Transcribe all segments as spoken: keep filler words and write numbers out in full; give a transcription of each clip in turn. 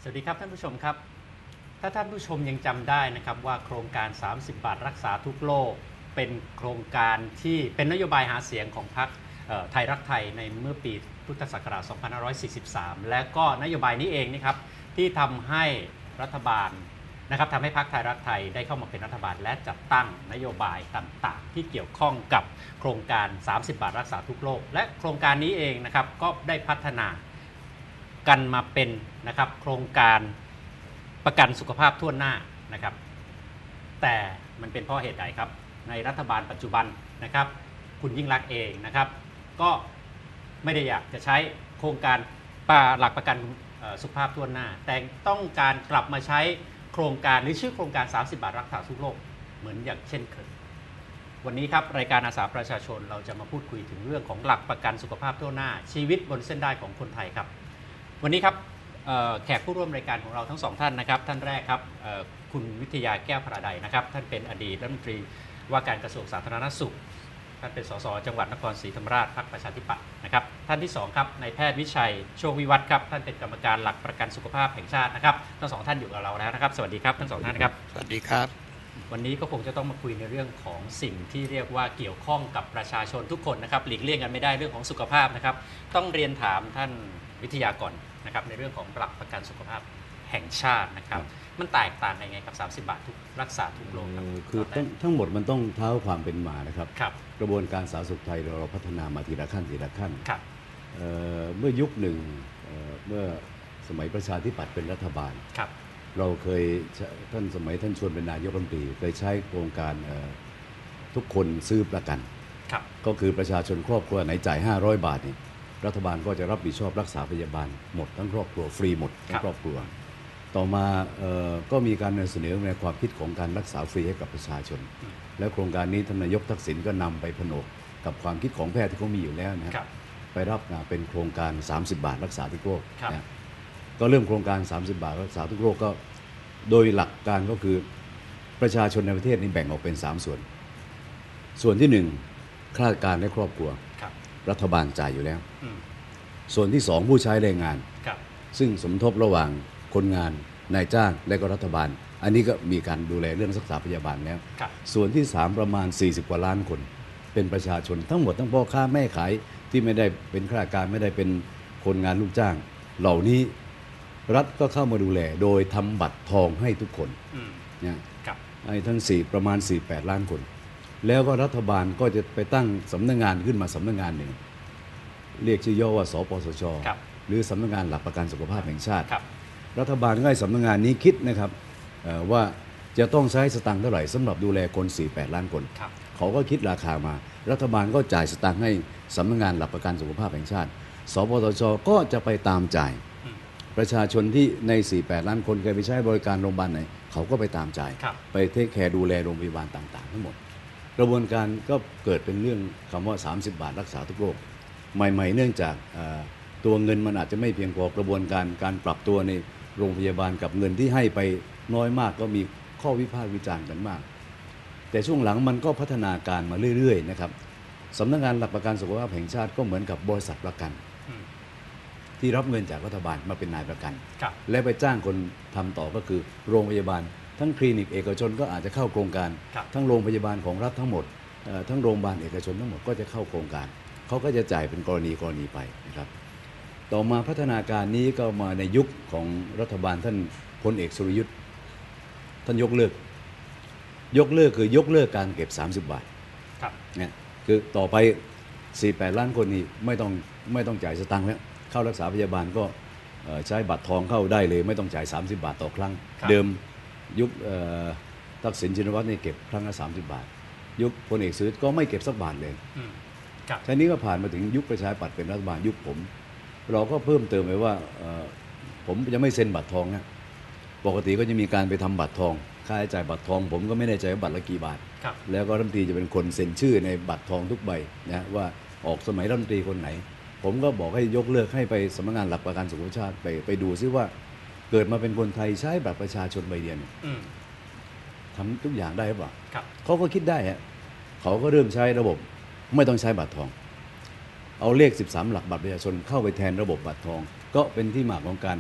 สวัสดีครับท่านผู้ชมครับถ้าท่านผู้ชมยังจำได้นะครับว่าโครงการสามสิบบาทรักษาทุกโรคเป็นโครงการที่เป็นนโยบายหาเสียงของพรรคไทยรักไทยในเมื่อปีพุทธศักราชสองพันห้าร้อยสี่สิบสามและก็นโยบายนี้เองนะครับที่ทำให้รัฐบาลนะครับทำให้พรรคไทยรักไทยได้เข้ามาเป็นรัฐบาลและจัดตั้งนโยบายต่างๆที่เกี่ยวข้องกับโครงการสามสิบบาทรักษาทุกโรคและโครงการนี้เองนะครับก็ได้พัฒนากันมาเป็นนะครับโครงการประกันสุขภาพทั่วหน้านะครับแต่มันเป็นเพราะเหตุใดครับในรัฐบาลปัจจุบันนะครับคุณยิ่งลักษณ์เองนะครับก็ไม่ได้อยากจะใช้โครงการหลักประกันสุขภาพทั่วหน้าแต่ต้องการกลับมาใช้โครงการหรือชื่อโครงการสามสิบบาทรักษาทุกโรคเหมือนอย่างเช่นเคยวันนี้ครับรายการอาสาประชาชนเราจะมาพูดคุยถึงเรื่องของหลักประกันสุขภาพทั่วหน้าชีวิตบนเส้นได้ของคนไทยครับวันนี้ครับแขกผู้ร่วมรายการของเราทั้งสองท่านนะครับท่านแรกครับคุณวิทยาแก้วพระใดนะครับท่านเป็นอดีตรัฐมนตรีว่าการกระทรวงสาธารณสุขท่านเป็นสสจังหวัดนครศรีธรรมราชพรรคประชาธิปัตย์นะครับท่านที่สองครับนายแพทย์วิชัยโชควิวัฒน์ครับท่านเป็นกรรมการหลักประกันสุขภาพแห่งชาตินะครับทั้งสองท่านอยู่กับเราแล้วนะครับสวัสดีครับทั้งสองท่านครับสวัสดีครับวันนี้ก็คงจะต้องมาคุยในเรื่องของสิ่งที่เรียกว่าเกี่ยวข้องกับประชาชนทุกคนนะครับหลีกเลี่ยงกันไม่ได้เรื่องของสุขภาพนะครับต้องเรียนถามท่านวิทยาก่อนนะครับในเรื่องของหลักประกันสุขภาพแห่งชาตินะครับมันแตกต่างยังไงกับสามสิบบาททุกรักษาทุกโรคครับคือทั้งหมดมันต้องเท้าความเป็นมานะครับครับกระบวนการสาธารณสุขไทยเราพัฒนามาทีละขั้นทีละขั้นครับเเมื่อยุคหนึ่งเเมื่อสมัยประชาธิปัตย์เป็นรัฐบาลครับเราเคยท่านสมัยท่านชวนเป็นนายกรัฐมนตรีเคยใช้โครงการทุกคนซื้อประกันก็คือประชาชนครอบครัวไหนจ่ายห้าร้อยบาทนี่รัฐบาลก็จะรับผิดชอบรักษาพยาบาลหมดทั้งครอบครัวฟรีหมดทั้งครอบครัวต่อมาก็มีการเสนอในความคิดของการรักษาฟรีให้กับประชาชนและโครงการนี้ท่านนายกทักษิณก็นำไปผนวกกับความคิดของแพทย์ที่เขามีอยู่แล้วนะครับไปรับเป็นโครงการสามสิบบาทรักษาทุกโรคนะก็เริ่มโครงการสามสิบบาทรักษาทุกโรคก็โดยหลักการก็คือประชาชนในประเทศนี้แบ่งออกเป็นสามส่วนส่วนที่หนึ่งข้าราชการและครอบครัวรัฐบาลจ่ายอยู่แล้วส่วนที่สองผู้ใช้แรงงานซึ่งสมทบระหว่างคนงานนายจ้างและก็รัฐบาลอันนี้ก็มีการดูแลเรื่องรักษาพยาบาลแล้วส่วนที่สามประมาณสี่สิบกว่าล้านคนเป็นประชาชนทั้งหมดทั้งพ่อค้าแม่ขายที่ไม่ได้เป็นข้าราชการไม่ได้เป็นคนงานลูกจ้างเหล่านี้รัฐก็เข้ามาดูแลโดยทำบัตรทองให้ทุกคนเนี่ยไอ้ทั้งสี่ประมาณสี่สิบแปดล้านคนแล้วก็รัฐบาลก็จะไปตั้งสำนักงานขึ้นมาสำนักงานหนึ่งเรียกชื่อย่อว่าสปสช.หรือสำนักงานหลักประกันสุขภาพแห่งชาติรัฐบาลก็ให้สำนักงานนี้คิดนะครับว่าจะต้องใช้สตางค์เท่าไหร่สำหรับดูแลคนสี่สิบแปดล้านคนเขาก็คิดราคามารัฐบาลก็จ่ายสตางค์ให้สำนักงานหลักประกันสุขภาพแห่งชาติสปสช.ก็จะไปตามจ่ายประชาชนที่ในสี่สิบแปดล้านคนเคยไปใช้บริการโรงพยาบาลไหนเขาก็ไปตามจ่ายไปเทคแคร์ดูแลโรงพยาบาลต่างๆทั้งหมดกระบวนการก็เกิดเป็นเรื่องคำว่าสามสิบบาทรักษาทุกโรคใหม่ๆเนื่องจากตัวเงินมันอาจจะไม่เพียงพอกระบวนการการปรับตัวในโรงพยาบาลกับเงินที่ให้ไปน้อยมากก็มีข้อวิพากษ์วิจารณ์กันมากแต่ช่วงหลังมันก็พัฒนาการมาเรื่อยๆนะครับสำนักงานหลักประกันสุขภาพแห่งชาติก็เหมือนกับบริษัทประกันที่รับเงินจากรัฐบาลมาเป็นนายประกันและไปจ้างคนทำต่อก็คือโรงพยาบาลทั้งคลินิกเอกชนก็อาจจะเข้าโครงการทั้งโรงพยาบาลของรัฐทั้งหมดทั้งโรงพยาบาลเอกชนทั้งหมดก็จะเข้าโครงการเขาก็จะจ่ายเป็นกรณีกรณีไปนะครับต่อมาพัฒนาการนี้ก็มาในยุคของรัฐบาลท่านพลเอกสุรยุทธ์ท่านยกเลิกยกเลิกคือยกเลิกการเก็บสามสิบบาทเนี่ยคือต่อไปสี่สิบแปดล้านคนนี้ไม่ต้องไม่ต้องจ่ายสตังค์แล้วเข้ารักษาพยาบาลก็ใช้บัตรทองเข้าได้เลยไม่ต้องจ่ายสามสิบบาทต่อครั้งเดิมยุคทักษิณชินวัตรนี่เก็บครั้งละสามสิบบาทยุคพลเอกสุรยุทธ์ก็ไม่เก็บสักบาทเลยทีนี้ก็ผ่านมาถึงยุคประชาธิปัตย์เป็นรัฐบาลยุคผมเราก็เพิ่มเติมไปว่าผมจะไม่เซ็นบัตรทองนะปกติก็จะมีการไปทำบัตรทองค่าใช้จ่ายบัตรทองผมก็ไม่แน่ใจว่าบัตรละกี่บาทแล้วก็รัฐมนตรีจะเป็นคนเซ็นชื่อในบัตรทองทุกใบนะว่าออกสมัยรัฐมนตรีคนไหนผมก็บอกให้ยกเลิกให้ไปสำนักงานหลักประกันสุขภาพชาติไปไปดูซิว่าเกิดมาเป็นคนไทยใช้บัตรประชาชนใบเดียวทำทุกอย่างได้หรือเปล่าเขาก็คิดได้ฮะเขาก็เริ่มใช้ระบบไม่ต้องใช้บัตรทองเอาเลขสิบสามหลักบัตรประชาชนเข้าไปแทนระบบบัตรทองก็เป็นที่มาของการ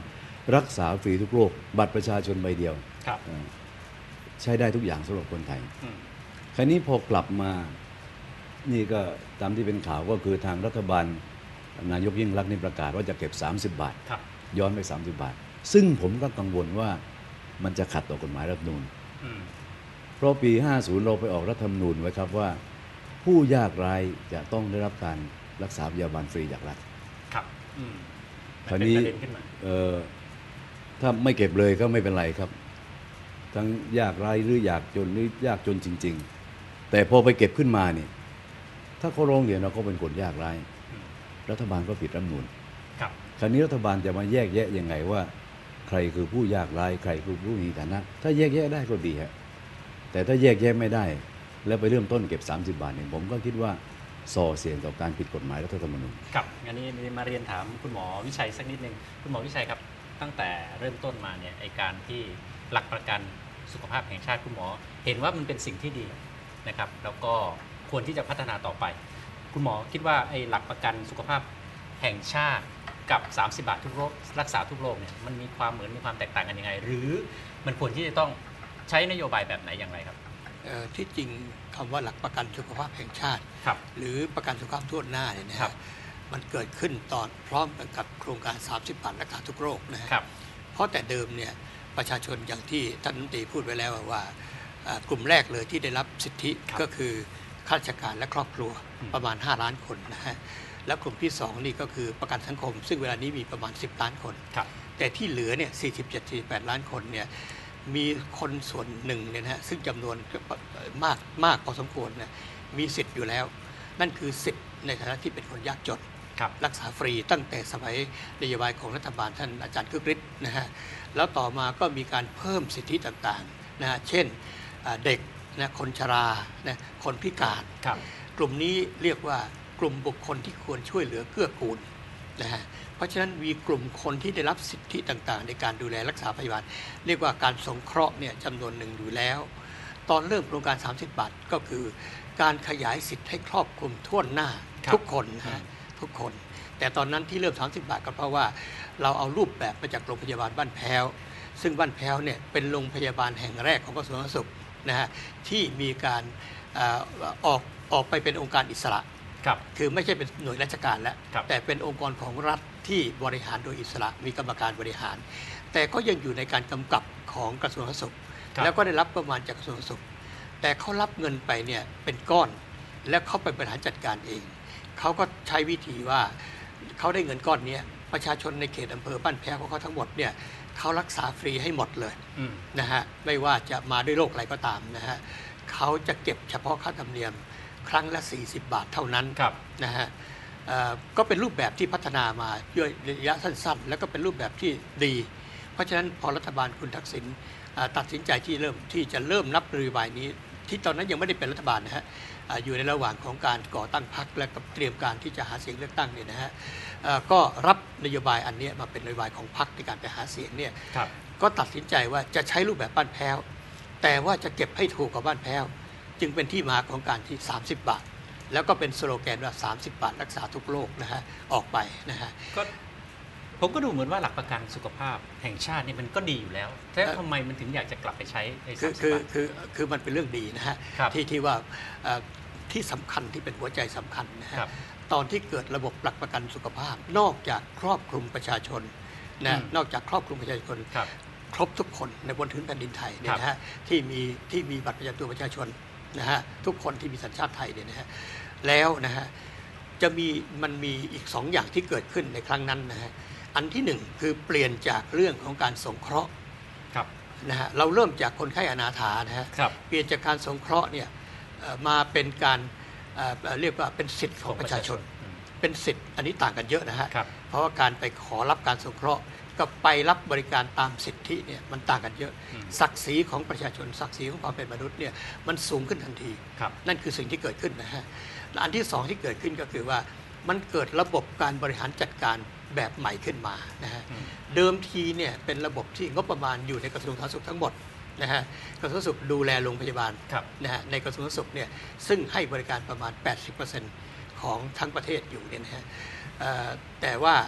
รักษาฟรีทุกโรคบัตรประชาชนใบเดียวครับใช้ได้ทุกอย่างสำหรับคนไทยอืมคราวนี้พอกลับมานี่ก็ตามที่เป็นข่าวก็คือทางรัฐบาลนายกยิ่งรักษณ์นี่ประกาศว่าจะเก็บสามสิบบาทครับย้อนไปสามสิบบาท ซึ่งผมก็กังวลว่ามันจะขัดต่อกฎหมายรัฐธรรมนูญอืมเพราะปีห้าสิบเราไปออกรัฐธรรมนูญไว้ครับว่า ผู้ยากไร้จะต้องได้รับการรักษาพยาบาลฟรีจากรัฐครับอืมคราวนี้มัเป็ประเด็ขึ้นมาเอ่อถ้าไม่เก็บเลยก็ไม่เป็นไรครับ ทั้งยากไร้หรือยากจนหรือยากจนจริง ๆ แต่พอไปเก็บขึ้นมาเนี่ยถ้าเขาร้องเรียนเราก็เป็นคนยากไร้อืมรัฐบาลก็ผิดรัฐธรรมนูญครับคราวนี้รัฐบาลจะมาแยกแยะยังไงว่า ใครคือผู้ยากไร้ใครคือผู้มีฐานะ ถ้าแยกแยะได้ก็ดีฮะแต่ถ้าแยกแยะไม่ได้ แล้วไปเริ่มต้นเก็บสามสิบบาทเนี่ยผมก็คิดว่าส่อเสียงต่อการผิดกฎหมายรัฐธรรมนูญครับงั้นนี้มาเรียนถามคุณหมอวิชัยสักนิดนึงคุณหมอวิชัยครับตั้งแต่เริ่มต้นมาเนี่ยไอการที่หลักประกันสุขภาพแห่งชาติคุณหมอ เห็นว่ามันเป็นสิ่งที่ดีนะครับแล้วก็ควรที่จะพัฒนาต่อไป คุณหมอคิดว่าไอหลักประกันสุขภาพแห่งชาติกับสามสิบบาททุกโรครักษาทุกโรคเนี่ยมันมีความเหมือนมีความแตกต่างกันยังไง หรือมันควรที่จะต้องใช้นโยบายแบบไหนอย่างไรครับเอ่อที่จริงคำว่าหลักประกันสุขภาพแห่งชาติครับหรือประกันสุขภาพทั่วหน้าเนี่ยนะครัฮะบมันเกิดขึ้นตอนพร้อมกับโครงการ สามสิบบาทรักษาทุกโรคนะฮะครับเพราะแต่เดิมเนี่ยประชาชนอย่างที่ท่านรัฐมนตรีพูดไว้แล้วว่าเอ่อกลุ่มแรกเลยที่ได้รับสิทธิครับก็คือข้าราชการและครอบครัวอืมประมาณ ห้า ล้านคนนะฮะแล้วกลุ่มที่สองนี่ก็คือประกันสังคม ซึ่งเวลานี้มีประมาณ สิบ ล้านคนครับแต่ที่เหลือเนี่ย สี่สิบเจ็ด สี่สิบแปด ล้านคนเนี่ย มีคนส่วนหนึ่งเนี่ยนะฮะ ซึ่งจำนวนมากมากพอสมควรเนี่ยมีสิทธิ์อยู่แล้ว นั่นคือสิทธิ์ในฐานะที่เป็นคนยากจนครับรักษาฟรีตั้งแต่สมัยนโยบายของรัฐบาลท่านอาจารย์คึกฤทธิ์นะฮะ แล้วต่อมาก็มีการเพิ่มสิทธิต่างๆนะฮะ เช่นอ่าเด็กนะคนชรานะคนพิการครับกลุ่มนี้เรียกว่ากลุ่มบุคคลที่ควรช่วยเหลือเกื้อกูลนะฮะ เพราะฉะนั้นมีกลุ่มคนที่ได้รับสิทธิต่างๆ ในการดูแลรักษาพยาบาล เรียกว่าการสงเคราะห์เนี่ยจำนวนหนึ่งอยู่แล้ว ตอนเริ่มโครงการ สามสิบบาท ก็คือการขยายสิทธิ์ให้ครอบคลุมทั่วหน้าครับทุกคนนะฮะทุกคน แต่ตอนนั้นที่เริ่ม สามสิบบาทก็เพราะว่าเราเอารูปแบบมาจากโรงพยาบาลบ้านแพ้ว ซึ่งบ้านแพ้วเนี่ยเป็นโรงพยาบาลแห่งแรกของกระทรวงสาธารณสุขนะฮะที่มีการเอ่อออกออกไปเป็นองค์การอิสระครับคือไม่ใช่เป็นหน่วยราชการแล้วครับแต่เป็นองค์กรของรัฐที่บริหารโดยอิสระ มีกรรมการบริหาร แต่ก็ยังอยู่ในการกำกับของกระทรวงสาธารณสุขครับแล้วก็ได้รับประมาณจากกระทรวงสาธารณสุข แต่เขารับเงินไปเนี่ยเป็นก้อน แล้วเขาไปบริหารจัดการเอง เขาก็ใช้วิธีว่าเขาได้เงินก้อนนี้ประชาชนในเขตอำเภอบ้านแพ้วของเขาทั้งหมดเนี่ยเขารักษาฟรีให้หมดเลยอืมนะฮะไม่ว่าจะมาด้วยโรคอะไรก็ตามนะฮะเขาจะเก็บเฉพาะค่าธรรมเนียมครั้งละ สี่สิบบาทเท่านั้นครับนะฮะเอ่อก็เป็นรูปแบบที่พัฒนามาด้วยระยะสั้นๆ แล้วก็เป็นรูปแบบที่ดี เพราะฉะนั้นพอรัฐบาลคุณทักษิณเอ่อตัดสินใจที่เริ่มที่จะเริ่มนับนโยบายนี้ ที่ตอนนั้นยังไม่ได้เป็นรัฐบาลนะฮะเอ่ออยู่ในระหว่างของการก่อตั้งพรรคและกับเตรียมการที่จะหาเสียงเลือกตั้งเนี่ยนะฮะเอ่อก็รับนโยบายอันเนี้ยมาเป็นนโยบายของพรรคในการไปหาเสียงเนี่ยครับก็ตัดสินใจว่าจะใช้รูปแบบบ้านแพ้ว แต่ว่าจะเก็บให้ถูกกว่าบ้านแพ้ว จึงเป็นที่มาของการที่ สามสิบบาท แล้วก็เป็นสโลแกนว่า สามสิบบาทรักษาทุกโรคนะฮะออกไปนะฮะก็ผมก็ดูเหมือนว่าหลักประกันสุขภาพแห่งชาตินี่มันก็ดีอยู่แล้วแต่เอ่อทำไมมันถึงอยากจะกลับไปใช้ไอ้คืสาอมสิบคือบาทคือคือมันเป็นเรื่องดีนะฮะครับที่ที่ว่าเอ่อที่สำคัญที่เป็นหัวใจสำคัญนะฮะครับตอนที่เกิดระบบหลักประกันสุขภาพ นอกจากครอบคลุมประชาชนนะอืมนอกจากครอบคลุมประชาชนครับครบทุกคนในบนพื้นแผ่นดินไทยเนี่ยนะฮะที่มีที่มีบัตรประจำตัวประชาชนนะฮะทุกคนที่มีสัญชาติไทยเนี่ยนะฮะแล้วนะฮะจะมีมันมีอีกสองอย่างที่เกิดขึ้นในครั้งนั้นนะฮะอันที่หนึ่งคือเปลี่ยนจากเรื่องของการสงเคราะห์ครับนะฮะเราเริ่มจากคนไข้อนาถานะฮะครับเปลี่ยนจากการสงเคราะห์เนี่ยเอ่อมาเป็นการเอ่อเอ่อเรียกว่าเป็นสิทธิ์ของประชาชนอืมเป็นสิทธิ์อันนี้ต่างกันเยอะนะฮะครับเพราะว่าการไปขอรับการสงเคราะห์กับไปรับบริการตามสิทธิเนี่ยมันต่างกันเยอะอืมศักดิ์ศรีของประชาชนศักดิ์ศรีของความเป็นมนุษย์เนี่ยมันสูงขึ้นทันทีครับนั่นคือสิ่งที่เกิดขึ้นนะฮะและอันที่สองที่เกิดขึ้นก็คือว่ามันเกิดระบบการบริหารจัดการแบบใหม่ขึ้นมานะฮะอืมเดิมทีเนี่ยเป็นระบบที่งบประมาณอยู่ในกระทรวงสาธารณสุขทั้งหมดนะฮะกระทรวงสาธารณสุขดูแลโรงพยาบาลครับนะฮะในกระทรวงสาธารณสุขเนี่ยซึ่งให้บริการประมาณ แปดสิบเปอร์เซ็นต์ ของทั้งประเทศอยู่เนี่ยนะฮะเอ่อแต่ว่า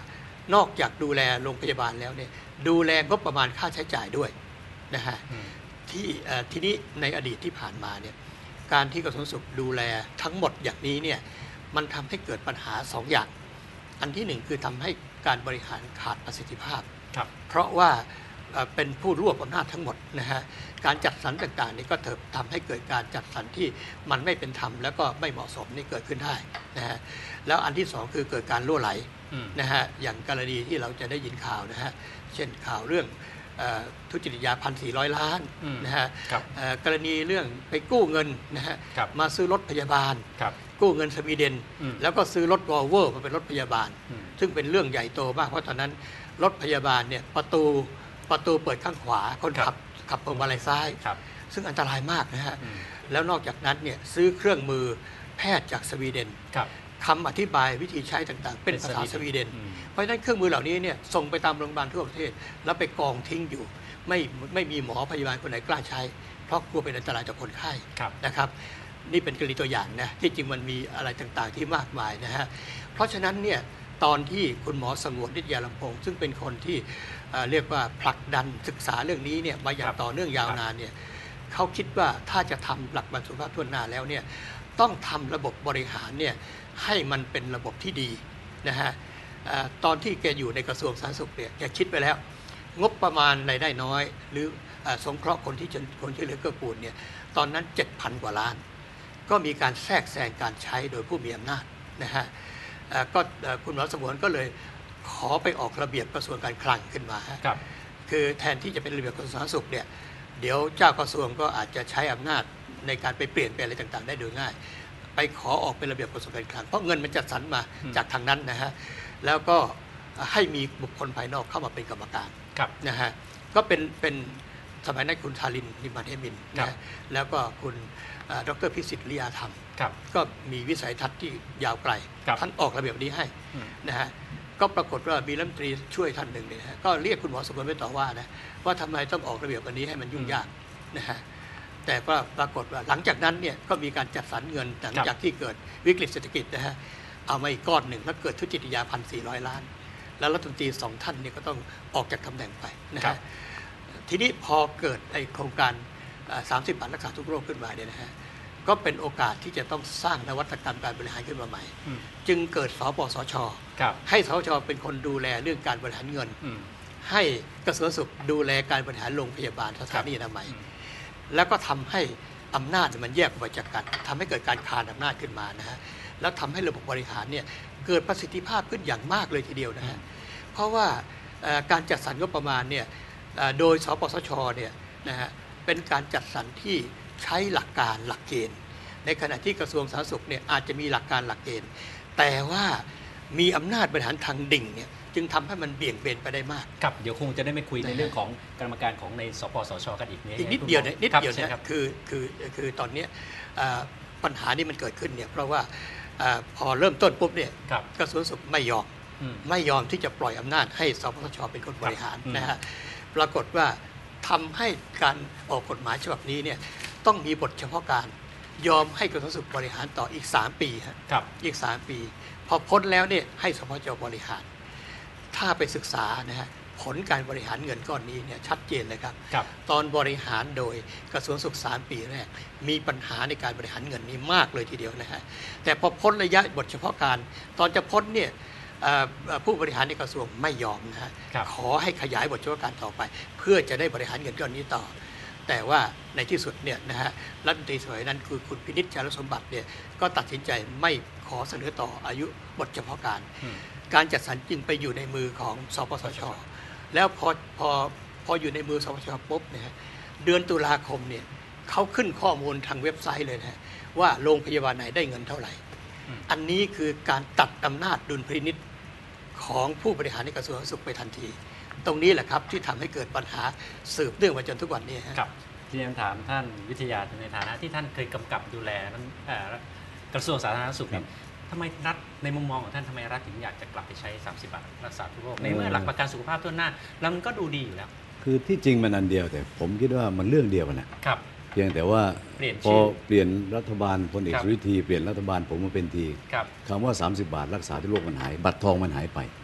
นอกจากดูแลโรงพยาบาลแล้วเนี่ยดูแลงบประมาณค่าใช้จ่ายด้วยนะฮะที่ทีนี้ในอดีตที่ผ่านมาเนี่ยการที่กระทรวงสุขดูแลทั้งหมดอย่างนี้เนี่ยมันทำให้เกิดปัญหาสองอย่างอันที่หนึ่งคือทำให้การบริหารขาดประสิทธิภาพเพราะว่าเป็นผู้รวบอำนาจทั้งหมดนะฮะการจัดสรรต่างๆนี่ก็เถิดทำให้เกิดการจัดสรรที่มันไม่เป็นธรรมแล้วก็ไม่เหมาะสมนี่เกิดขึ้นได้นะฮะแล้วอันที่สองคือเกิดการล่วไหลนะฮะอย่างกรณีที่เราจะได้ยินข่าวนะฮะเช่นข่าวเรื่องทุจริตยาพันสี่ร้อยล้านนะฮะกรณีเรื่องไปกู้เงินนะฮะมาซื้อรถพยาบาลกู้เงินสวีเดนแล้วก็ซื้อรถวอลโว่มาเป็นรถพยาบาลซึ่งเป็นเรื่องใหญ่โตมากเพราะตอนนั้นรถพยาบาลเนี่ยประตูประตูเปิดข้างขวาคนขับขับพวงมาลัยซ้ายซึ่งอันตรายมากนะฮะแล้วนอกจากนั้นเนี่ยซื้อเครื่องมือแพทย์จากสวีเดนคำอธิบายวิธีใช้ต่างๆเป็นภาษาสวีเดนเพราะฉะนั้นเครื่องมือเหล่านี้เนี่ยส่งไปตามโรงพยาบาลทั่วประเทศแล้วไปกองทิ้งอยู่ไม่ไม่มีหมอพยาบาลคนไหนกล้าใช้เพราะกลัวเป็นอันตรายต่อคนไข้นะครับนี่เป็นกรณีตัวอย่างนะที่จริงมันมีอะไรต่างๆที่มากมายนะฮะเพราะฉะนั้นเนี่ยตอนที่คุณหมอสงวนนิตยาลำพงศ์ซึ่งเป็นคนที่เรียกว่าผลักดันศึกษาเรื่องนี้เนี่ยมาอย่างต่อเนื่องยาวนานเนี่ยเขาคิดว่าถ้าจะทำหลักบรรสุขภาพทั่วหน้าแล้วเนี่ยต้องทำระบบบริหารเนี่ยให้มันเป็นระบบที่ดีนะฮะตอนที่แกอยู่ในกระทรวงสาธารณสุขเนี่ยแกคิดไปแล้วงบประมาณรายได้น้อยหรือสงเคราะห์คนที่คนที่เหลือเกื้อกูลเนี่ยตอนนั้น เจ็ดพัน กว่าล้านก็มีการแทรกแซงการใช้โดยผู้มีอำนาจนะฮะก็คุณหมอสงวนก็เลยขอไปออกระเบียบกระทรวงการคลังขึ้นมาครับคือแทนที่จะเป็นระเบียบกระทรวงสาธารณสุขเนี่ยเดี๋ยวเจ้ากระทรวงก็อาจจะใช้อำนาจในการไปเปลี่ยนแปลงอะไรต่างๆได้โดยง่ายไปขอออกเป็นระเบียบกระทรวงการคลังเพราะเงินมันจัดสรรมาจากทางนั้นนะฮะแล้วก็ให้มีบุคคลภายนอกเข้ามาเป็นกรรมการนะฮะก็เป็นเป็นสมัยนั้นคุณทารินนิมานเฮมินนะแล้วก็คุณดร.พิสิทธิ์ลียาธรรมก็มีวิสัยทัศน์ที่ยาวไกลท่านออกระเบียบนี้ให้นะฮะก็ปรากฏว่ามีรัฐมนตรีช่วยท่านหนึ่งเนี่ยนะก็เรียกคุณหมอสงวนไปต่อว่านะว่าทำไมต้องออกระเบียบอันนี้ให้มันยุ่งยากนะฮะแต่ก็ปรากฏว่าหลังจากนั้นเนี่ยก็มีการจัดสรรเงินหลังจากที่เกิดวิกฤตเศรษฐกิจนะฮะเอามาอีกก้อนหนึ่งแล้วเกิดทุจริตยาพันสี่ร้อยล้านแล้วรัฐมนตรีสองท่านเนี่ยก็ต้องออกจากตำแหน่งไปนะฮะทีนี้พอเกิดไอโครงการสามสิบบาทรักษาทุกโรคขึ้นมาเนี่ยนะฮะก็เป็นโอกาสที่จะต้องสร้างนวัตกรรมการบริหารขึ้นมาใหม่จึงเกิดสปสช.ให้สปสช.เป็นคนดูแลเรื่องการบริหารเงินให้กระทรวงสุขดูแลการบริหารโรงพยาบาลสถานีอนามัยแล้วก็ทำให้อำนาจมันแยกออกไปจากกันทำให้เกิดการคานอำนาจขึ้นมานะฮะแล้วทำให้ระบบบริหารเนี่ยเกิดประสิทธิภาพขึ้นอย่างมากเลยทีเดียวนะฮะเพราะว่าการจัดสรรงบประมาณเนี่ยโดยสปสช.เนี่ยนะฮะเป็นการจัดสรรที่ใช้หลักการหลักเกณฑ์ในขณะที่กระทรวงสาธารณสุขเนี่ยอาจจะมีหลักการหลักเกณฑ์แต่ว่ามีอำนาจบริหารทางดิ่งเนี่ยจึงทำให้มันเบี่ยงเบนไปได้มากครับเดี๋ยวคงจะได้ไม่คุยในเรื่องของกรรมการของในสปสชกันอีกนิดอีกนิดเดียวนะนิดเดียวนะคือคือคือตอนนี้ปัญหานี้มันเกิดขึ้นเนี่ยเพราะว่าพอเริ่มต้นปุ๊บเนี่ยกระทรวงสุขไม่ยอมไม่ยอมที่จะปล่อยอำนาจให้สปสชเป็นคนบริหารนะฮะปรากฏว่าทำให้การออกกฎหมายฉบับนี้เนี่ยต้องมีบทเฉพาะการยอมให้กระทรวงสุขบริหารต่ออีกสามปีครับอีกสามปีพอพ้นแล้วเนี่ยให้สปสชบริหารถ้าไปศึกษานะฮะผลการบริหารเงินก้อนนี้เนี่ยชัดเจนเลยครับตอนบริหารโดยกระทรวงสุขสามปีแรกมีปัญหาในการบริหารเงินนี้มากเลยทีเดียวนะฮะแต่พอพ้นระยะบทเฉพาะการตอนจะพ้นเนี่ยผู้บริหารในกระทรวงไม่ยอมนะฮะขอให้ขยายบทเฉพาะการต่อไปเพื่อจะได้บริหารเงินก้อนนี้ต่อแต่ว่าในที่สุดเนี่ยนะฮะรัฐมนตรีสมัยนั้นคือคุณพินิจจารสมบัติเนี่ยก็ตัดสินใจไม่ขอเสนอต่ออายุบทเฉพาะการการจัดสรรจึงไปอยู่ในมือของสปสช.แล้วพอพอพออยู่ในมือสปสช.ปุ๊บเนี่ยเดือนตุลาคมเนี่ยเขาขึ้นข้อมูลทางเว็บไซต์เลยนะว่าโรงพยาบาลไหนได้เงินเท่าไหร่อันนี้คือการตัดอำนาจดุลพินิจของผู้บริหารในกระทรวงสาธารณสุขไปทันทีตรงนี้แหละครับที่ทำให้เกิดปัญหาสืบเนื่องมาจนทุกวันนี้ครับที่จะถามท่านวิทยาในฐานะที่ท่านเคยกำกับดูแลกระทรวงสาธารณสุขทำไมรัฐในมุมมองของท่านทำไมรัฐถึงอยากจะกลับไปใช้สามสิบบาทรักษาทุกโรคในเมื่อหลักประกันสุขภาพทั่วหน้าแล้วมันก็ดูดีอยู่แล้วคือที่จริงมันอันเดียวแต่ผมคิดว่ามันเรื่องเดียวกันนะครับเพียงแต่ว่าพอเปลี่ยนรัฐบาลพลเอกสุริทีเปลี่ยนรัฐบาลผมมาเป็นทีคำว่าสามสิบบาทรักษาทุกโรคมันหายบัตรทองมันหายไป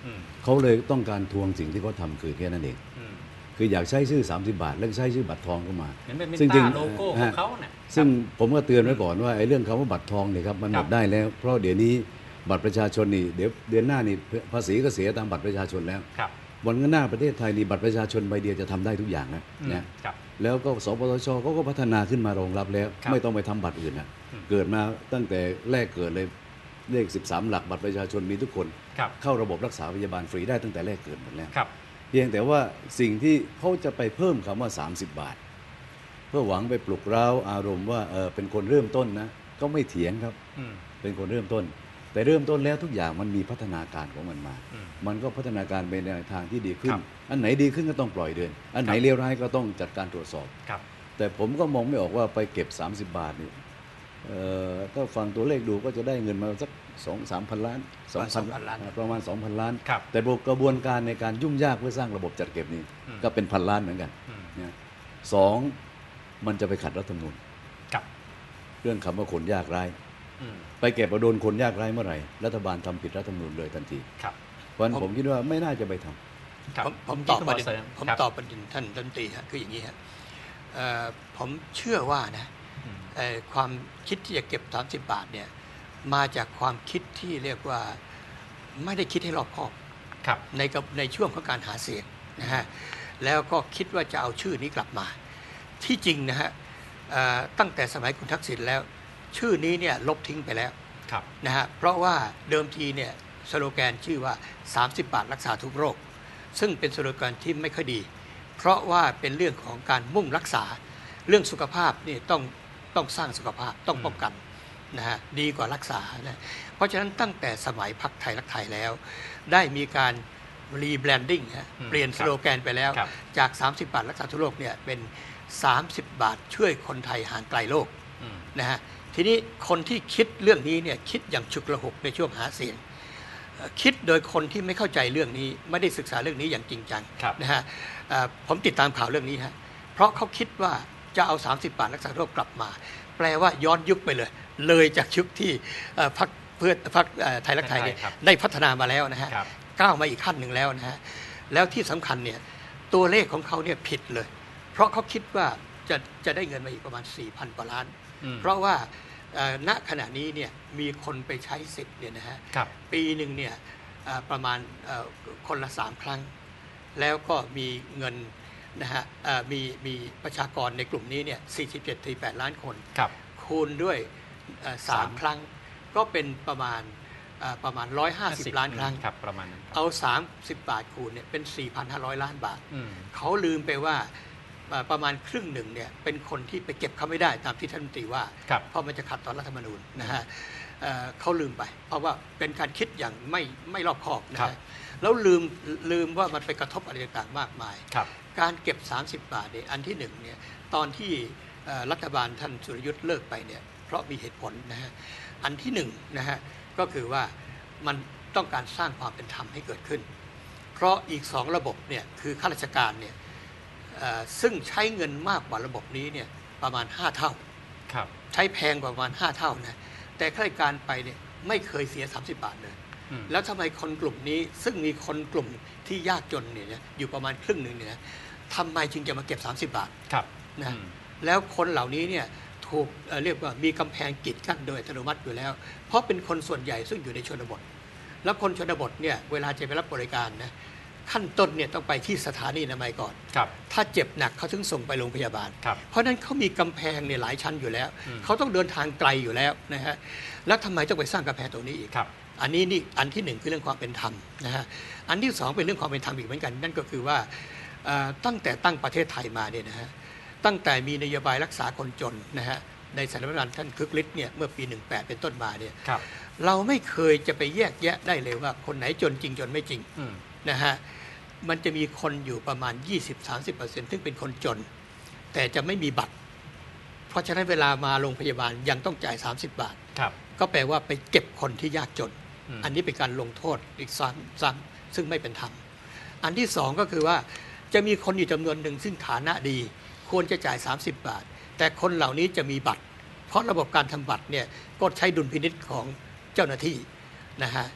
เขาเลยต้องการทวงสิ่งที่เขาทำคือแค่นั้นเองคืออยากใช้ชื่อสามสิบบาทแล้วใช้ชื่อบัตรทองเข้ามาซึ่งจริงโลโก้ของเขาเนี่ยซึ่งผมก็เตือนไว้ก่อนว่าไอ้เรื่องคำว่าบัตรทองเนี่ยครับมันหมดได้แล้วเพราะเดี๋ยวนี้บัตรประชาชนนี่เดี๋ยวเดือนหน้านี่ภาษีก็เสียตามบัตรประชาชนแล้ววันข้างหน้าประเทศไทยนี่บัตรประชาชนใบเดียวจะทำได้ทุกอย่างนะนะแล้วก็สปสชเขาก็พัฒนาขึ้นมารองรับแล้วไม่ต้องไปทำบัตรอื่นนะเกิดมาตั้งแต่แรกเกิดเลยเลขสิบสามหลักบัตรประชาชนมีทุกคนเข้าระบบรักษาพยาบาลฟรีได้ตั้งแต่แรกเกิดหมดแล้วเพียงแต่ว่าสิ่งที่เขาจะไปเพิ่มคำว่าสามสิบบาทเพื่อหวังไปปลุกเร้าอารมณ์ว่าเออเป็นคนเริ่มต้นนะก็ไม่เถียงครับเป็นคนเริ่มต้นแต่เริ่มต้นแล้วทุกอย่างมันมีพัฒนาการของมันมามันก็พัฒนาการไปในทางที่ดีขึ้นอันไหนดีขึ้นก็ต้องปล่อยเดินอันไหนเลวร้ายก็ต้องจัดการตรวจสอบแต่ผมก็มองไม่ออกว่าไปเก็บสามสิบบาทนี่ก็ฟังตัวเลขดูก็จะได้เงินมาสักสองสามพันล้านสองพันล้านประมาณสองพันล้านแต่กระบวนการในการยุ่งยากเพื่อสร้างระบบจัดเก็บนี่ก็เป็นพันล้านเหมือนกันสองมันจะไปขัดรัฐธรรมนูญเรื่องคำว่าคนยากไร้ไปเก็บเอาโดนคนยากไร้เมื่อไหร่รัฐบาลทำผิดรัฐธรรมนูญเลยทันทีเพราะฉะนั้นผมคิดว่าไม่น่าจะไปทำผมผมตอบประเด็นผมตอบประเด็นท่านรัฐมนตรีฮะคืออย่างนี้ครับผมเชื่อว่านะความคิดที่จะเก็บสามสิบบาทเนี่ยมาจากความคิดที่เรียกว่าไม่ได้คิดให้รอบคอบในในช่วงของการหาเสียงนะฮะแล้วก็คิดว่าจะเอาชื่อนี้กลับมาที่จริงนะฮะตั้งแต่สมัยคุณทักษิณแล้วชื่อนี้เนี่ยลบทิ้งไปแล้วนะฮะเพราะว่าเดิมทีเนี่ยสโลแกนชื่อว่าสามสิบบาทรักษาทุกโรคซึ่งเป็นสโลแกนที่ไม่ค่อยดีเพราะว่าเป็นเรื่องของการมุ่งรักษาเรื่องสุขภาพนี่ต้องต้องสร้างสุขภาพต้องป้องกันนะฮะดีกว่ารักษานะเพราะฉะนั้นตั้งแต่สมัยพรรคไทยรักไทยแล้วได้มีการรีแบรนดิ้งเปลี่ยนสโลแกนไปแล้วจากสามสิบบาทรักษาทุกโรคเนี่ยเป็นสามสิบบาทช่วยคนไทยห่างไกลโรคนะฮะทีนี้คนที่คิดเรื่องนี้เนี่ยคิดอย่างฉุกละหุกในช่วงหาเสียงคิดโดยคนที่ไม่เข้าใจเรื่องนี้ไม่ได้ศึกษาเรื่องนี้อย่างจริงจังนะฮะผมติดตามข่าวเรื่องนี้ฮะเพราะเขาคิดว่าจะเอาสามสิบบาทรักษาโรคกลับมาแปลว่าย้อนยุคไปเลยเลยจากยุคที่พรรคเพื่อพรรคไทยรักไทยเนี่ยได้พัฒนามาแล้วนะฮะก้าวมาอีกขั้นหนึ่งแล้วนะฮะแล้วที่สำคัญเนี่ยตัวเลขของเขาเนี่ยผิดเลยเพราะเขาคิดว่าจะจะได้เงินมาอีกประมาณ สี่พัน กว่าล้านเพราะว่าณขณะนี้เนี่ยมีคนไปใช้สิทธิ์เนี่ยนะฮะปีหนึ่งเนี่ยประมาณคนละสามครั้งแล้วก็มีเงินนะฮะมีมีประชากรในกลุ่มนี้เนี่ย สี่สิบเจ็ดถึงแปด ล้านคนคูณด้วยสามครั้งก็เป็นประมาณประมาณหนึ่งร้อยห้าสิบล้านครั้งประมาณนั้นเอาสามสิบบาทคูณเนี่ยเป็น สี่พันห้าร้อย ล้านบาทเขาลืมไปว่าประมาณครึ่งหนึ่งเนี่ยเป็นคนที่ไปเก็บเขาไม่ได้ตามที่ท่านรัฐมนตรีว่าเพราะมันจะขัดต่อรัฐธรรมนูญนะฮะเขาลืมไปเพราะว่าเป็นการคิดอย่างไม่ไม่รอบคอบนะฮะแล้วลืมลืมว่ามันไปกระทบอะไรต่างๆมากมายการเก็บสามสิบบาทเนี่ยอันที่หนึ่งเนี่ยตอนที่รัฐบาลท่านสุรยุทธ์เลิกไปเนี่ยเพราะมีเหตุผลนะฮะอันที่หนึ่งนะฮะก็คือว่ามันต้องการสร้างความเป็นธรรมให้เกิดขึ้นเพราะอีกสองระบบเนี่ยคือข้าราชการเนี่ยซึ่งใช้เงินมากกว่าระบบนี้เนี่ยประมาณห้าเท่าใช้แพงกว่าประมาณห้าเท่านะแต่ข้าราชการไปเนี่ยไม่เคยเสียสามสิบบาทเลยแล้วทำไมคนกลุ่มนี้ซึ่งมีคนกลุ่มที่ยากจนเนี่ยอยู่ประมาณครึ่งหนึ่งเนี่ยทำไมจึงจะมาเก็บสามสิบบาทนะแล้วคนเหล่านี้เนี่ยถูกเรียกว่ามีกำแพงกีดกั้นโดยอัตโนมัติอยู่แล้วเพราะเป็นคนส่วนใหญ่ซึ่งอยู่ในชนบทแล้วคนชนบทเนี่ยเวลาจะไปรับบริการนะขั้นต้นเนี่ยต้องไปที่สถานีอนามัยก่อนถ้าเจ็บหนักเขาถึงส่งไปโรงพยาบาลเพราะนั้นเขามีกำแพงเนี่ยหลายชั้นอยู่แล้วเขาต้องเดินทางไกลอยู่แล้วนะฮะแล้วทำไมต้องไปสร้างกำแพงตรงนี้อีกอันนี้นี่อันที่หนึ่งคือเรื่องความเป็นธรรมนะฮะอันที่สองเป็นเรื่องความเป็นธรรมอีกเหมือนกันนั่นก็คือว่าตั้งแต่ตั้งประเทศไทยมาเนี่ยนะฮะตั้งแต่มีนโยบายรักษาคนจนนะฮะในสถานการณ์ท่านคึกฤทธิ์เนี่ยเมื่อปีหนึ่งแปดเป็นต้นมาเนี่ยเราไม่เคยจะไปแยกแยะได้เลยว่าคนไหนจนจริงจนไม่จริงนะฮะมันจะมีคนอยู่ประมาณ ยี่สิบถึงสามสิบเปอร์เซ็นต์ ซึ่งเป็นคนจนแต่จะไม่มีบัตรเพราะฉะนั้นเวลามาโรงพยาบาลยังต้องจ่ายสามสิบบาทก็แปลว่าไปเก็บคนที่ยากจน อ, อันนี้เป็นการลงโทษอีกซ้ำๆซึ่งไม่เป็นธรรมอันที่สองก็คือว่าจะมีคนอยู่จำนวนหนึ่งซึ่งฐานะดีควรจะจ่ายสามสิบบาทแต่คนเหล่านี้จะมีบัตรเพราะระบบการทำบัตรเนี่ยก็ใช้ดุลพินิจของเจ้าหน้าที่นะฮะ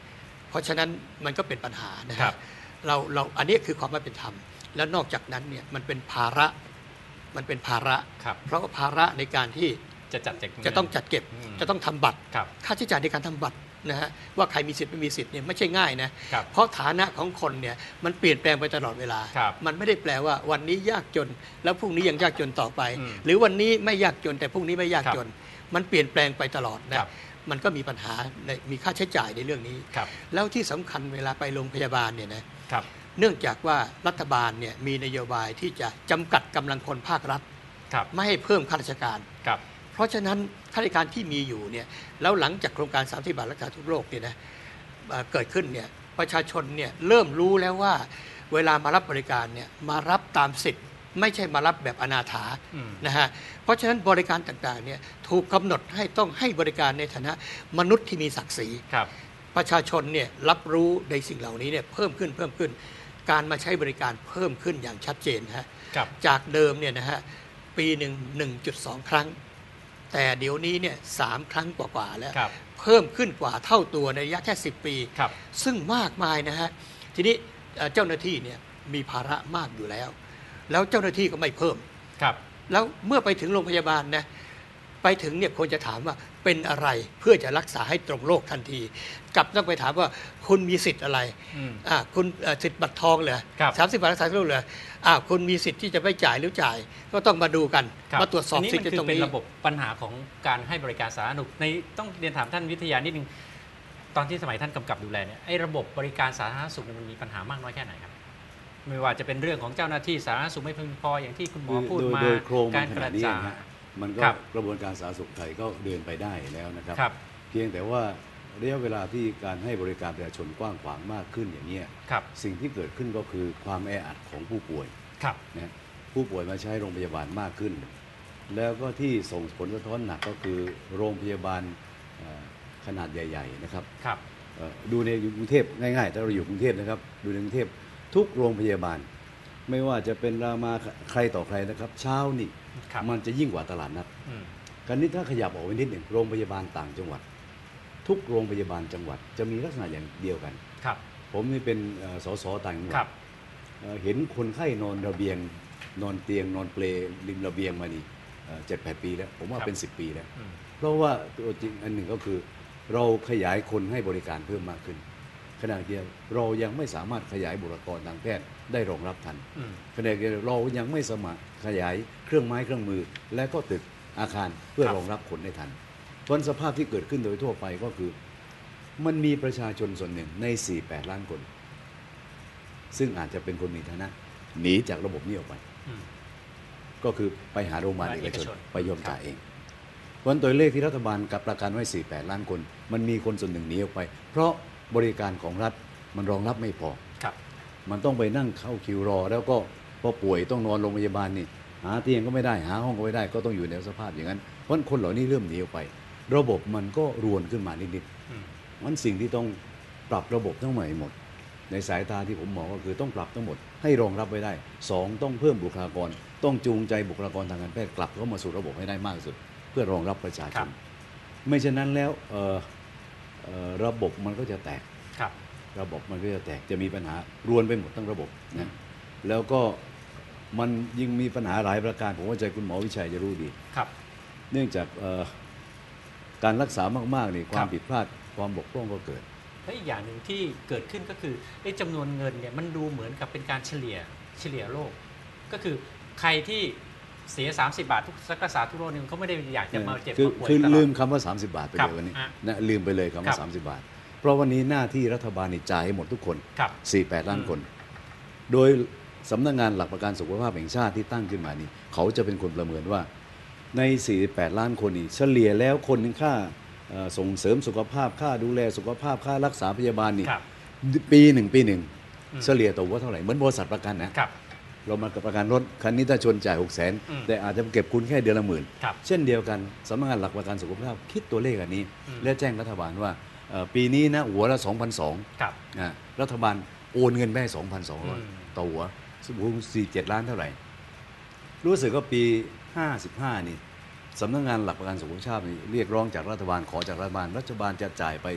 เพราะฉะนั้นมันก็เป็นปัญหานะครัฮะบเราเราอันนี้คือความไม่เป็นธรรมแล้วนอกจากนั้นเนี่ยมันเป็นภาระมันเป็นภาระครับเพราะว่าภาระในการที่จะจัดแจกจะต้องจัดเก็บอืมจะต้องทำบัตรครับค่าใช้จ่ายในการทำบัตรนะฮะว่าใครมีสิทธิ์ไม่มีสิทธิ์เนี่ยไม่ใช่ง่ายนะครับ เพราะฐานะของคนเนี่ยมันเปลี่ยนแปลงไปตลอดเวลาครับมันไม่ได้แปลว่าวันนี้ยากจน แล้วพรุ่งนี้ยังยากจนต่อไปอืมหรือวันนี้ไม่ยากจนแต่พรุ่งนี้ไม่ยากครับจน มันเปลี่ยนแปลงไปตลอดนะครับ มันก็มีปัญหาในมีค่าใช้จ่ายในเรื่องนี้ครับแล้วที่สำคัญเวลาไปโรงพยาบาลเนี่ยนะครับ เนื่องจากว่ารัฐบาลเนี่ยมีนโยบายที่จะจำกัดกำลังคนภาครัฐครับไม่ให้เพิ่มข้าราชการครับเพราะฉะนั้นข้าราชการที่มีอยู่เนี่ยแล้วหลังจากโครงการสามสิบบาทรักษาทุกโรคเนี่ยนะเอ่อเกิดขึ้นเนี่ยประชาชนเนี่ยเริ่มรู้แล้วว่าเวลามารับบริการเนี่ยมารับตามสิทธิ์ไม่ใช่มารับแบบอนาถาอืมนะฮะเพราะฉะนั้นบริการต่างๆเนี่ยถูกกำหนดให้ต้องให้บริการในฐานะมนุษย์ที่มีศักดิ์ศรีครับประชาชนเนี่ยรับรู้ในสิ่งเหล่านี้เนี่ยเพิ่มขึ้นเพิ่มขึ้น การมาใช้บริการเพิ่มขึ้นอย่างชัดเจนฮะครับจากเดิมเนี่ยนะฮะปีหนึ่ง หนึ่งจุดสอง ครั้ง แต่เดี๋ยวนี้เนี่ยสามครั้งกว่าๆแล้วครับเพิ่มขึ้นกว่าเท่าตัวในระยะแค่สิบปีครับซึ่งมากมายนะฮะทีนี้เอ่อเจ้าหน้าที่เนี่ยมีภาระมากอยู่แล้ว แล้วเจ้าหน้าที่ก็ไม่เพิ่มครับแล้วเมื่อไปถึงโรงพยาบาลนะไปถึงเนี่ยควรจะถามว่าเป็นอะไรเพื่อจะรักษาให้ตรงโรคทันทีกลับต้องไปถามว่าคุณมีสิทธิ์อะไรอืมอ่าคุณเอ่อสิทธิ์บัตรทองเหรอครับสามสิบบาทรักษาโรคเหรออ่าคุณมีสิทธิ์ที่จะไม่จ่ายหรือจ่าย ก็ต้องมาดูกันครับมาตรวจสอบนนี้สิทมันธิ์คือตรงเป็นนี้ระบบปัญหาของการให้บริการสาธารณสุขในต้องเรียนถามท่านวิทยานิดนึงตอนที่สมัยท่านกำกับดูแลเนี่ยไอ้ระบบบริการสาธารณสุขเนี่ยมันมีปัญหามากน้อยแค่ไหนครับไม่ว่าจะเป็นเรื่องของเจ้าหน้าที่สาธารณสุขไม่เพียงพออย่างที่คุณหมอพูดโดยมาโดยโครงกามัรนขกนาระดนี้จายนะฮะมันก็ครับกระบวนการสาธารณสุขไทยก็เดินไปได้แล้วนะครับครับเพียงแต่ว่าระยะเวลาที่การให้บริการประชาชนกว้างขวางมากขึ้นอย่างนี้ยครับสิ่งที่เกิดขึ้นก็คือความแออัดของผู้ป่วยครับนะผู้ป่วยมาใช้โรงพยาบาลมากขึ้น แล้วก็ที่ส่งผลสะท้อนหนักก็คือโรงพยาบาลเอ่อขนาดใหญ่ๆนะครับครับเอ่อดูในกรุงเทพง่ายๆถ้าเราอยู่กรุงเทพนะครับดูในกรุงเทพทุกโรงพยาบาล ไม่ว่าจะเป็นรามาใครต่อใครนะครับ เช้านี่ครับมันจะยิ่งกว่าตลาดนัดอืมกันนี้ถ้าขยับออกไปนิดหนึ่งโรงพยาบาลต่างจังหวัด ทุกโรงพยาบาลจังหวัดจะมีลักษณะอย่างเดียวกันครับผมนี่เป็นเอ่อสสต่างจังหควัรัดบเอ่อเห็นคนไข้นอนระเบียง นอนเตียง นอนเปลริมระเบียงมานี่เจ็ดแปดปีแล้ว ผมว่าครับเป็นสิบปีแล้วอืมเพราะว่าตัวจริงอันหนึ่งก็คือ เราขยายคนให้บริการเพิ่มมากขึ้น ขณะเดียวกันเรายังไม่สามารถขยายบุคลากรทางแพทย์ได้รองรับทันอืมขณะเดียวกันเรายังไม่สามารถขยายเครื่องไม้เครื่องมือ และก็ตึกอาคารเพื่อครับรองรับคนได้ทันเพราะฉะนั้นสภาพที่เกิดขึ้นโดยทั่วไปก็คือ มันมีประชาชนส่วนหนึ่งใน สี่แปด ล้านคน ซึ่งอาจจะเป็นคนมีฐานะหนีจากระบบนี้ออกไปอืมก็คือไปหาโรงพยาบาลโรงพยาบาลเอกชนเอกชนไปยอมจ่ายเอง เพราะฉะนั้นตัวเลขที่รัฐบาลกับประกันไว้ สี่แปด ล้านคน มันมีคนส่วนหนึ่งหนีออกไป เพราะบริการของรัฐมันรองรับไม่พอครับมันต้องไปนั่งเข้าคิวรอ แล้วก็พอป่วยต้องนอนโรงพยาบาลนี่หาเตียงก็ไม่ได้หาห้องก็ไม่ได้ก็ต้องอยู่ในสภาพอย่างนั้น เพราะฉะนั้นคนเหล่านี้เริ่มหนีออกไป ระบบมันก็รวนขึ้นมานิดอืมๆมันสิ่งที่ต้องปรับระบบทั้งใหม่หมด ในสายตาที่ผมมองก็คือต้องปรับทั้งหมดให้รองรับไว้ได้สองต้องเพิ่มบุคลากร ต้องจูงใจบุคลากรทางการแพทย์กลับเข้ามาสู่ระบบให้ได้มากที่สุด เพื่อรองรับประชาชครันบไม่เช่นนั้นแล้วเอ่อเอ่อระบบมันก็จะแตกครับระบบมันก็จะแตกจะมีปัญหารวนไปหมดทั้งระบบนะแล้วก็มันยิ่งมีปัญหาหลายประการผมว่าใจคุณหมอวิชัยจะรู้ดีครับเนื่องจากเอ่อการรักษามากๆนี่ควาคมรับผิดพลาดความบกพร่องก็เกิดและอีกอย่างหนึ่งที่เกิดขึ้นก็คือไอ้จำนวนเงินเนี่ยมันดูเหมือนกับเป็นการเฉลี่ยเฉลี่ยโรคก็คือใครที่เสีย สามสิบบาททุกรักษาทุกโรคนึงเขาไม่ได้อยากจะมาเจ็บคือมาป่วยคือตลอลืดมคำว่า สามสิบบาทไปครัเลบยวันนี้อ่ะนะลืมไปเลยคำครัว่าบสามสิบบาท เพราะวันนี้หน้าที่รัฐบาลนี่จ่ายให้หมดทุกคนครับสี่แปด ล้านอืมคน โดยสำนักงานหลักประกันสุขภาพแห่งชาติที่ตั้งขึ้นมานี่เขาจะเป็นคนประเมินว่าใน สี่สิบแปด ล้านคนนี่เฉลี่ยแล้วคนหนึ่งค่าเอ่อส่งเสริมสุขภาพค่าดูแลสุขภาพค่ารักษาพยาบาลนี่ครับปีหนึ่งปีหนึ่งอืมเฉลี่ยต่อหัวเท่าไหร่เหมือนบริษัทประกันนะครับ เรามากับประกันรถคันนี้ถ้าชนจ่ายหกแสนอืมแต่อาจจะเก็บคุณแค่เดือนละหมื่นครับเช่นเดียวกันสำนักงานหลักประกันสุขภาพคิดตัวเลขอันนี้อืมและแจ้งรัฐบาลว่าเอ่อปีนี้นะหัวละสองพันสองครับนะรัฐบาลโอนเงินไปให้สองพันสองร้อยอืมต่อหัวสมมติสี่เจ็ดล้านเท่าไหร่ รู้สึกว่าปีห้าสิบห้านี่สำนักงานหลักประกันสุขภาพนี่เรียกร้องจากรัฐบาลขอจากรัฐบาลรัฐบาลจะจ่ายไป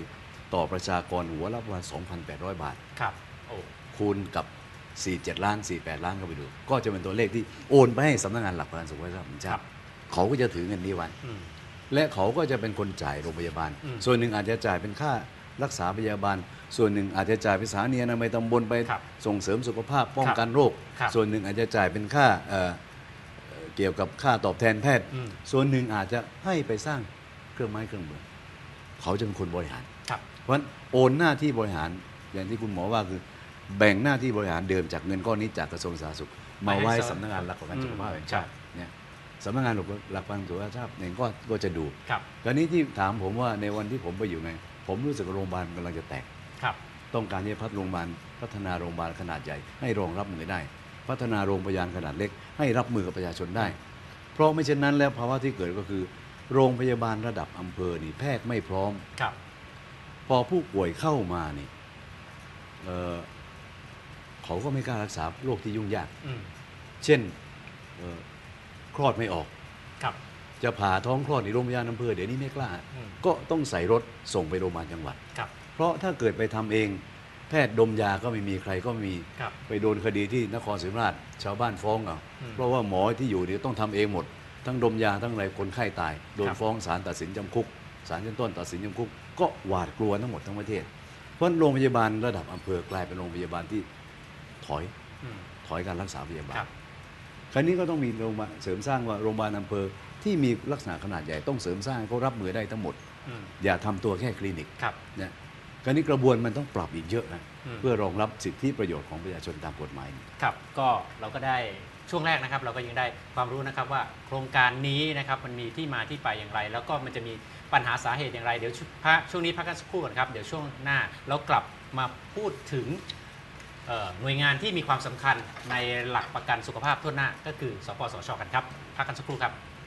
ต่อประชากรหัวละประมาณ สองพันแปดร้อย บาทครับโอ้คูณกับ สี่สิบเจ็ด ล้าน สี่สิบแปด ล้านก็ไปดู ก็จะเป็นตัวเลขที่โอนไปให้สำนักงานหลักประกันสุขภาพแห่งชาติเขาก็จะถือเงินนี้ไว้อืมและเขาก็จะเป็นคนจ่ายโรงพยาบาลอืมส่วนหนึ่งอาจจะจ่ายเป็นค่ารักษาพยาบาล ส่วนหนึ่งอาจจะจ่ายเป็นสถานีอนามัยตำบลไปครับส่งเสริมสุขภาพป้องกันโรคครับส่วนหนึ่งอาจจะจ่ายเป็นค่าเอ่อเอ่อเกี่ยวกับค่าตอบแทนแพทย์อืมส่วนหนึ่งอาจจะให้ไปสร้างเครื่องไม้เครื่องมือ เขาจะเป็นคนบริหารครับเพราะฉะนั้นโอนหน้าที่บริหารอย่างที่คุณหมอว่าคือแบ่งหน้าที่บริหารเดิมจากเงินก้อนนี้จากกระทรวงสาธารณสุขมาไว้สำนักงานหลักประกันสุขภาพแห่งชาติเนี่ยสำนักงานหลักประกันสุขภาพเองก็ก็จะดูครับคราวนี้ที่ถามผมว่าในวันที่ผมไปอยู่ไงผมรู้สึกว่าโรงพยาบาลกำลังจะแตกครับต้องการที่จะพัฒนาโรงพยาบาลพัฒนาโรงพยาบาลขนาดใหญ่ให้รองรับมือได้ พัฒนาโรงพยาบาลขนาดเล็กให้รับมือกับประชาชนได้ เพราะไม่เช่นนั้นแล้วภาวะที่เกิดก็คือโรงพยาบาลระดับอำเภอนี่แพทย์ไม่พร้อมครับพอผู้ป่วยเข้ามานี่เอ่อเขาก็ไม่กล้ารักษาโรคที่ยุ่งยากอืมเช่นเอ่อคลอดไม่ออกครับจะผ่าท้องคลอดในโรงพยาบาลอำเภอเดี๋ยวนี้ไม่กล้าอืมก็ต้องใส่รถส่งไปโรงพยาบาลจังหวัดครับเพราะถ้าเกิดไปทำเอง แพทย์ดมยาก็ไม่มีใครก็ไม่มีครับไปโดนคดีที่นครศรีธรรมราชชาวบ้านฟ้องเอาอืมเพราะว่าหมอที่อยู่นี่ต้องทำเองหมด ทั้งดมยาทั้งอะไรคนไข้ตาย โดนครับฟ้องศาลตัดสินจำคุกศาลชั้นต้นตัดสินจำคุก ก็หวาดกลัวทั้งหมดทั้งประเทศ เพราะฉะนั้นโรงพยาบาลระดับอำเภอกลายเป็นโรงพยาบาลที่ถอยอืมถอยการรักษาพยาบาลครับคราวนี้ก็ต้องมีโรงพยาบาลเสริมสร้างว่าโรงพยาบาลอำเภอที่มีลักษณะขนาดใหญ่ต้องเสริมสร้างให้เขารับมือได้ทั้งหมดอืมอย่าทำตัวแค่คลินิกครับเนี่ยคราวนี้กระบวนมันต้องปรับอีกเยอะนะอืมเพื่อรองรับสิทธิประโยชน์ของประชาชนตามกฎหมายครับก็เราก็ได้ช่วงแรกนะครับ เราก็ยังได้ความรู้นะครับว่าโครงการนี้นะครับมันมีที่มาที่ไปอย่างไร แล้วก็มันจะมีปัญหาสาเหตุอย่างไรเดี๋ยวพักช่วงนี้พักกันสักครู่ก่อนครับเดี๋ยวช่วงหน้าเรากลับมาพูดถึงเอ่อหน่วยงานที่มีความสำคัญในหลักประกันสุขภาพทั่วหน้าก็คือสปสชกันครับพักกันสักครู่ครับ